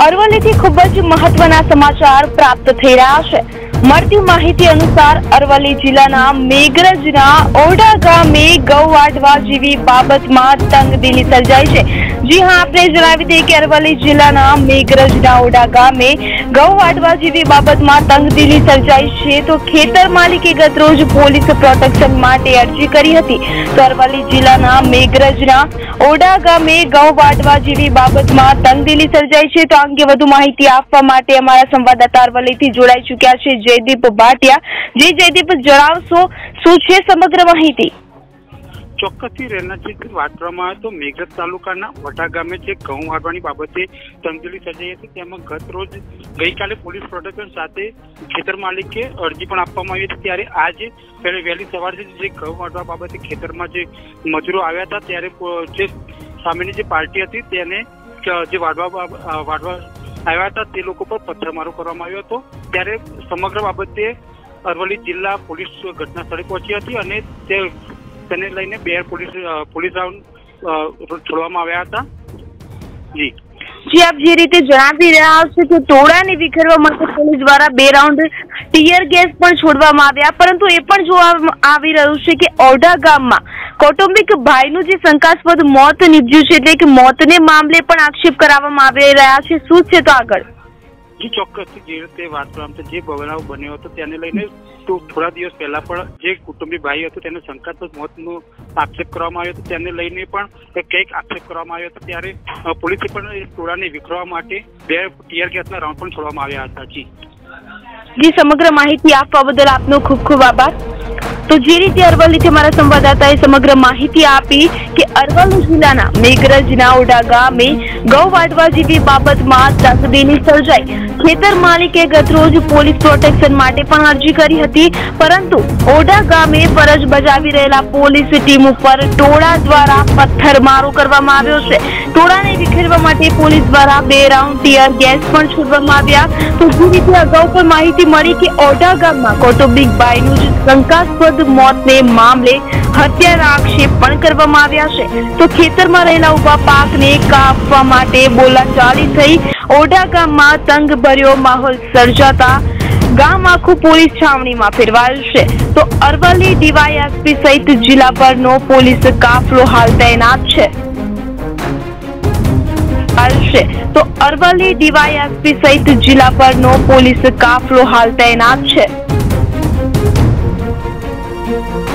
અરવલ્લીથી ખૂબ જ મહત્વના સમાચાર પ્રાપ્ત થઈ રહ્યા છે। મળતી માહિતી અનુસાર અરવલ્લી જિલ્લાના મેઘરજના ઓઢા ગામે ગૌ વાઢવા જેવી બાબતમાં તંગદિલી સર્જાઈ છે। જી હા, આપણે જણાવી દઈએ કે અરવલ્લી જિલ્લાના મેઘરજના ઓઢા ગામે ગૌ વાઢવા જેવી બાબતમાં તંગદિલી સર્જાઈ છે। તો ખેતર માલિકે ગતરોજ પોલીસ પ્રોટેક્શન માટે અરજી કરી હતી। તો અરવલ્લી જિલ્લાના મેઘરજના ઓઢા ગામે ગૌ વાઢવા જેવી બાબતમાં તંગદિલી સર્જાઈ છે। તો અંગે વધુ માહિતી આપવા માટે અમારા સંવાદદાતા અરવલ્લીથી જોડાઈ ચૂક્યા છે જયદીપ ભાટિયા। જયદીપ, જણાવશો શું છે સમગ્ર માહિતી? ચોક્કસથી રહેનારથી વાત કરવામાં આવે તો મેઘરજ તાલુકાના વઢા ગામે જે ઘઉં વાઢવાની બાબતે તંગદિલી સર્જાઈ હતી, તેમાં ગઈકાલે પોલીસ પ્રોટેક્શન સાથે ખેતર માલિકે અરજી પણ આપવામાં આવી હતી। ત્યારે આજે વહેલી સવારે જે ઘઉં વાઢવા બાબતે ખેતરમાં જે મજૂરો આવ્યા હતા, ત્યારે જે સામેની જે પાર્ટી હતી તેને જે વાઢવા આવ્યા હતા તે લોકો પર પથ્થરમારો કરવામાં આવ્યો હતો। ત્યારે સમગ્ર બાબતે અરવલ્લી જિલ્લા પોલીસ ઘટના સ્થળે પહોંચી હતી અને તેને લઈને 2 પોલીસ રાઉન્ડ છોડવામાં આવ્યા હતા। જી, આપ જે રીતે જણાવી રહ્યા છો કે ટોળાને વિખેરવા માટે પોલીસ દ્વારા 2 રાઉન્ડ ટીયર ગેસ પણ છોડવામાં આવ્યા, પરંતુ એ પણ જોવા આવી રહ્યું છે કે ઓઢા ગામમાં કૌટુંબિક ભાઈનું જે શંકાસ્પદ મોત નીપજ્યું છે, એટલે કે મોતને મામલે પણ આક્ષેપ કરાવવામાં આવી રહ્યા છે। શું છે તો આગળ? જી, ચોક્કસથી જે રીતે વાત કરવામાં જે બનાવ બન્યો હતો તેને લઈને થોડા દિવસ પહેલા પણ જે કુટુંબી ભાઈ હતો તેને શંકાસ્પદ મોતનો આક્ષેપ કરવામાં આવ્યો હતો, તેને લઈને પણ કંઈક આક્ષેપ કરવામાં આવ્યો હતો। ત્યારે પોલીસે પણ ટોળાને વિખેરવા માટે 2 ટીયર ગેસના રાઉન્ડ પણ છોડવામાં આવ્યા હતા। જી, સમગ્ર માહિતી આપવા બદલ આપનો ખૂબ ખૂબ આભાર। તો જે રીતે અરવલ્લીથી અમારા સંવાદદાતાએ સમગ્ર માહિતી આપી કે અરવલ્લી જિલ્લાના મેઘરજના ઓઢા ગામે ગૌ વાઢવા જેવી બાબતમાં તંગદિલી સર્જાઈ। ખેતર માલિકે ગતરોજ પોલીસ પ્રોટેક્શન માટે પણ અરજી કરી હતી, પરંતુ ઓઢા ગામે ફરજ બજાવી રહેલા પોલીસ ટીમ ઉપર ટોળા દ્વારા પથ્થરમારો કરવામાં આવ્યો છે। ટોળાને વિખેરવા માટે પોલીસ દ્વારા 2 રાઉન્ડ ટીયર ગેસ પણ છોડવામાં આવ્યા। તો જે રીતે અગાઉ પણ માહિતી મળી કે ઓઢા ગામમાં કૌટુંબિક ભાઈનું જ શંકાસ્પદ મોતને મામલે હત્યાના આક્ષેપ પણ કરવામાં આવ્યા છે। તો ખેતરમાં રહેલા ઉભા પાકને કાપવા માટે બોલાચાલી થઈ ઓઢા ગામમાં તંગભર્યો માહોલ સર્જાતા ગામ આખું પોલીસ છાવણીમાં ફેરવાયું છે। તો અરવલ્લી ડીવાયએસપી સહિત જિલ્લાભરનો પોલીસ કાફલો હાલ તૈનાત છે। તો અરવલ્લી ડીવાયએસપી સહિત જિલ્લાભરનો પોલીસ કાફલો હાલ તૈનાત છે।